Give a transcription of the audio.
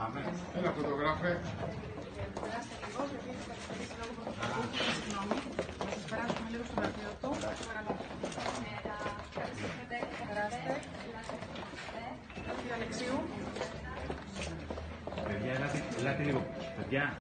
Έλα, φωτογράφε. Περάστε λίγο, γιατί θα καθυστερήσει λόγω πρωτοκόλλου. Συγγνώμη. Θα σας περάσουμε λίγο στο γραφείο του. Περάστε. Κύριε Αλεξίου. Παιδιά, ελάτε λίγο. Παιδιά.